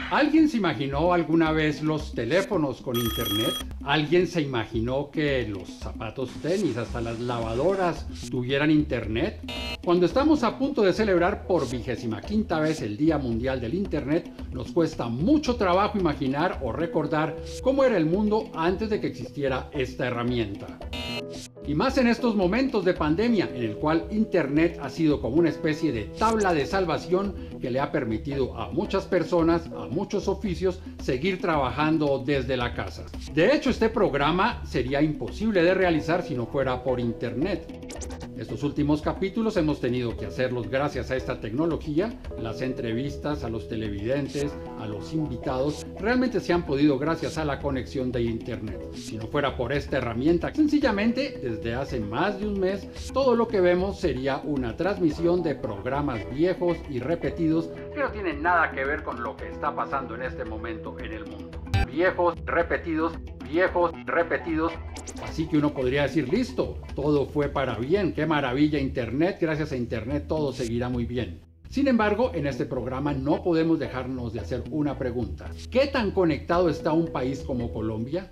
¿Alguien se imaginó alguna vez los teléfonos con internet? ¿Alguien se imaginó que los zapatos tenis, hasta las lavadoras, tuvieran internet? Cuando estamos a punto de celebrar por 25ª vez el Día Mundial del Internet, nos cuesta mucho trabajo imaginar o recordar cómo era el mundo antes de que existiera esta herramienta. Y más en estos momentos de pandemia, en el cual Internet ha sido como una especie de tabla de salvación que le ha permitido a muchas personas, a muchos oficios, seguir trabajando desde la casa. De hecho, este programa sería imposible de realizar si no fuera por Internet. Estos últimos capítulos hemos tenido que hacerlos gracias a esta tecnología. Las entrevistas a los televidentes, a los invitados, realmente se han podido gracias a la conexión de Internet. Si no fuera por esta herramienta, sencillamente desde hace más de un mes, todo lo que vemos sería una transmisión de programas viejos y repetidos que no tienen nada que ver con lo que está pasando en este momento en el mundo. Viejos, repetidos, viejos, repetidos. Así que uno podría decir, listo, todo fue para bien, qué maravilla Internet, gracias a Internet todo seguirá muy bien. Sin embargo, en este programa no podemos dejarnos de hacer una pregunta. ¿Qué tan conectado está un país como Colombia?